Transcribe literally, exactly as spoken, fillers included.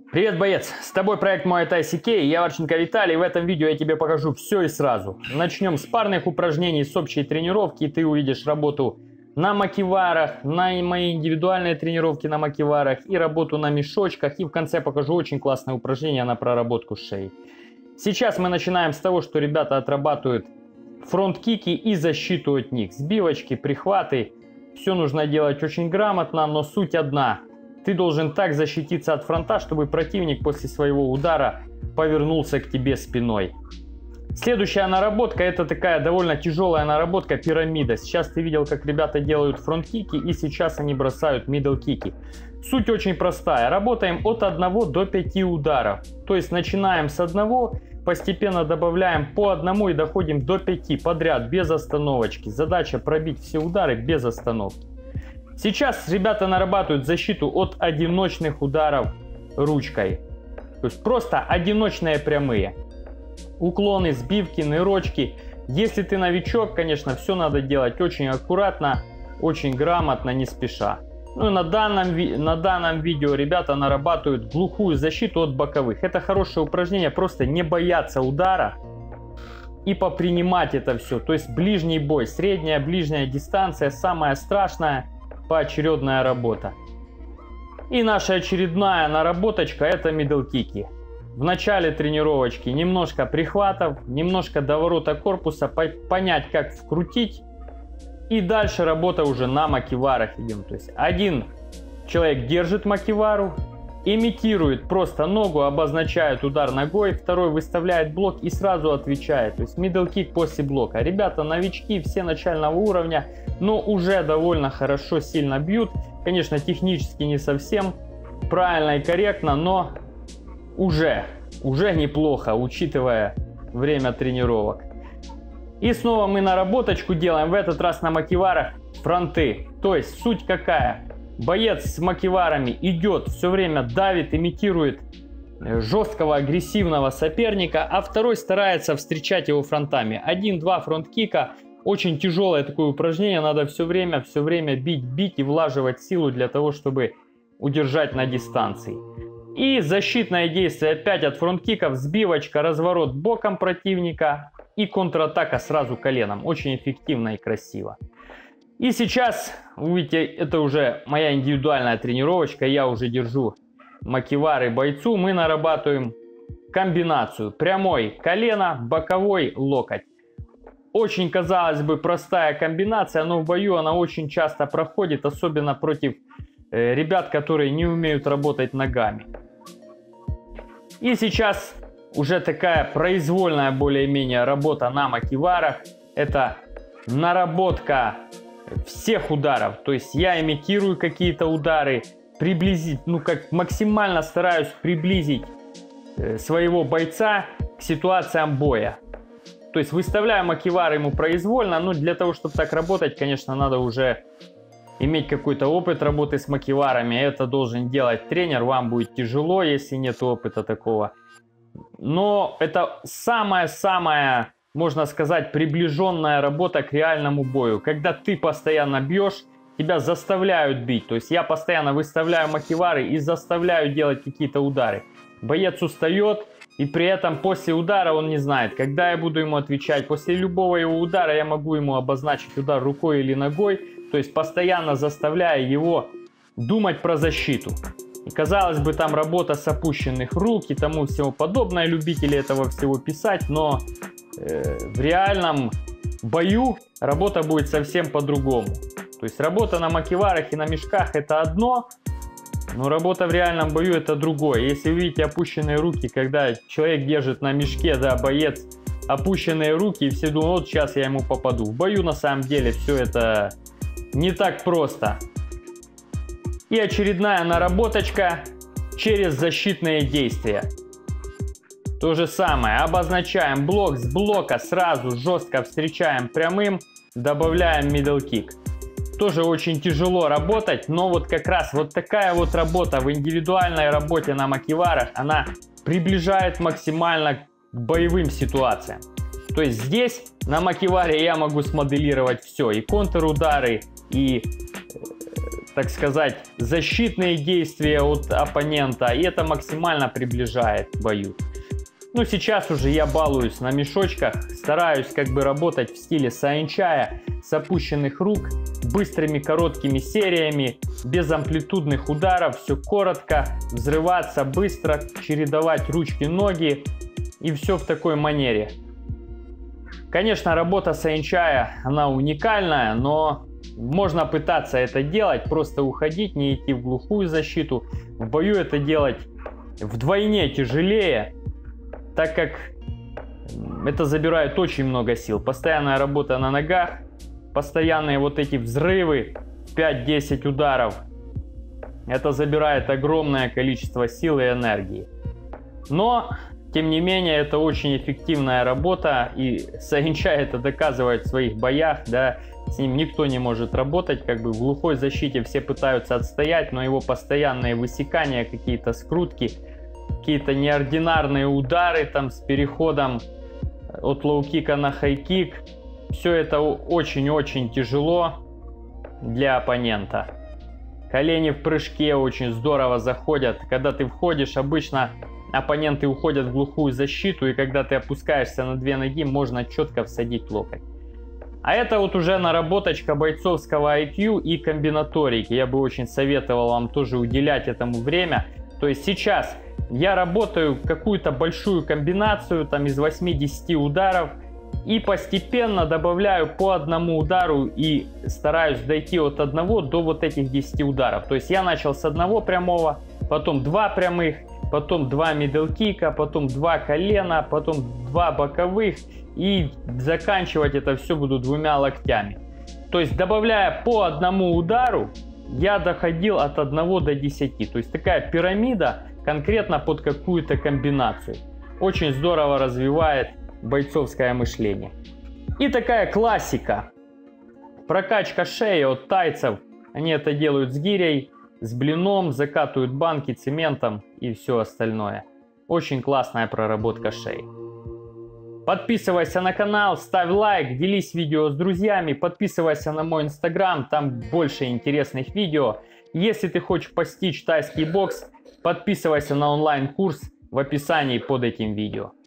Привет, боец! С тобой проект Muay Thai си кей, я Варченко Виталий. В этом видео я тебе покажу все и сразу. Начнем с парных упражнений, с общей тренировки. Ты увидишь работу на макиварах, на мои индивидуальные тренировки на макиварах и работу на мешочках. И в конце покажу очень классное упражнение на проработку шеи. Сейчас мы начинаем с того, что ребята отрабатывают фронт-кики и защиту от них. Сбивочки, прихваты. Все нужно делать очень грамотно, но суть одна. Ты должен так защититься от фронта, чтобы противник после своего удара повернулся к тебе спиной. Следующая наработка — это такая довольно тяжелая наработка пирамида. Сейчас ты видел, как ребята делают фронт-кики, и сейчас они бросают мидл-кики. Суть очень простая. Работаем от одного до пяти ударов. То есть начинаем с одного, постепенно добавляем по одному и доходим до пяти подряд, без остановочки. Задача пробить все удары без остановки. Сейчас ребята нарабатывают защиту от одиночных ударов ручкой. То есть просто одиночные прямые. Уклоны, сбивки, нырочки. Если ты новичок, конечно, все надо делать очень аккуратно, очень грамотно, не спеша. Ну и на данном, на данном видео ребята нарабатывают глухую защиту от боковых. Это хорошее упражнение, просто не бояться удара и попринимать это все. То есть ближний бой, средняя, ближняя дистанция, самая страшная поочередная работа. И наша очередная наработочка — это мидл-кики. В начале тренировочки немножко прихватов, немножко доворота корпуса, понять, как вкрутить. И дальше работа уже на макиварах идем. То есть один человек держит макивару, имитирует просто ногу, обозначает удар ногой, второй выставляет блок и сразу отвечает. То есть мидл-кик после блока. Ребята новички, все начального уровня, но уже довольно хорошо, сильно бьют. Конечно, технически не совсем правильно и корректно, но уже, уже неплохо, учитывая время тренировок. И снова мы наработочку делаем, в этот раз на макиварах фронты. То есть суть какая? Боец с макиварами идет, все время давит, имитирует жесткого, агрессивного соперника, а второй старается встречать его фронтами. Один-два фронт-кика. Очень тяжелое такое упражнение, надо все время, все время бить, бить и влаживать силу для того, чтобы удержать на дистанции. И защитное действие опять от фронт-киков, сбивочка, разворот боком противника и контратака сразу коленом. Очень эффективно и красиво. И сейчас, увидите, это уже моя индивидуальная тренировочка, я уже держу макивары бойцу, мы нарабатываем комбинацию прямой колено, боковой локоть. Очень, казалось бы, простая комбинация, но в бою она очень часто проходит, особенно против э, ребят, которые не умеют работать ногами. И сейчас уже такая произвольная более-менее работа на макиварах. Это наработка всех ударов. То есть я имитирую какие-то удары, приблизить, ну как максимально стараюсь приблизить э, своего бойца к ситуациям боя. То есть выставляю макивар ему произвольно, но для того, чтобы так работать, конечно, надо уже иметь какой-то опыт работы с макиварами. Это должен делать тренер, вам будет тяжело, если нет опыта такого. Но это самая-самая, можно сказать, приближенная работа к реальному бою. Когда ты постоянно бьешь, тебя заставляют бить. То есть я постоянно выставляю макивары и заставляю делать какие-то удары. Боец устает. И при этом после удара он не знает, когда я буду ему отвечать. После любого его удара я могу ему обозначить удар рукой или ногой. То есть постоянно заставляя его думать про защиту. И казалось бы, там работа с опущенных рук и тому всему подобное. Любители этого всего писать. Но э, в реальном бою работа будет совсем по-другому. То есть работа на макиварах и на мешках — это одно. Но работа в реальном бою — это другое. Если вы видите опущенные руки, когда человек держит на мешке, да, боец, опущенные руки, и все думают, вот сейчас я ему попаду. В бою на самом деле все это не так просто. И очередная наработочка через защитные действия. То же самое. Обозначаем блок, с блока сразу жестко встречаем прямым, добавляем middle kick. Тоже очень тяжело работать, но вот как раз вот такая вот работа в индивидуальной работе на макиварах, она приближает максимально к боевым ситуациям. То есть здесь на макиваре я могу смоделировать все, и контрудары, и так сказать, защитные действия от оппонента, и это максимально приближает к бою. Ну, сейчас уже я балуюсь на мешочках, стараюсь как бы работать в стиле саэнчая, с опущенных рук, быстрыми короткими сериями, без амплитудных ударов, все коротко, взрываться быстро, чередовать ручки-ноги и все в такой манере. Конечно, работа саэнчая, она уникальная, но можно пытаться это делать, просто уходить, не идти в глухую защиту. В бою это делать вдвойне тяжелее, так как это забирает очень много сил. Постоянная работа на ногах, постоянные вот эти взрывы, пять-десять ударов. Это забирает огромное количество сил и энергии. Но, тем не менее, это очень эффективная работа, и саэнчай это доказывает в своих боях, да, с ним никто не может работать, как бы в глухой защите все пытаются отстоять, но его постоянные высекания, какие-то скрутки, какие-то неординарные удары там с переходом от лоу-кика на хай-кик, все это очень-очень тяжело для оппонента. Колени в прыжке очень здорово заходят. Когда ты входишь, обычно оппоненты уходят в глухую защиту, и когда ты опускаешься на две ноги, можно четко всадить локоть. А это вот уже наработочка бойцовского ай кью и комбинаторики. Я бы очень советовал вам тоже уделять этому время. То есть сейчас я работаю какую-то большую комбинацию там из восьми-десяти ударов и постепенно добавляю по одному удару и стараюсь дойти от одного до вот этих десяти ударов. То есть я начал с одного прямого, потом два прямых, потом два мидл-кика, потом два колена, потом два боковых, и заканчивать это все буду двумя локтями. То есть добавляя по одному удару, я доходил от одного до десяти. То есть такая пирамида конкретно под какую-то комбинацию. Очень здорово развивает бойцовское мышление. И такая классика. Прокачка шеи от тайцев. Они это делают с гирей, с блином, закатывают банки цементом и все остальное. Очень классная проработка шеи. Подписывайся на канал, ставь лайк, делись видео с друзьями, подписывайся на мой инстаграм, там больше интересных видео. Если ты хочешь постичь тайский бокс, подписывайся на онлайн-курс в описании под этим видео.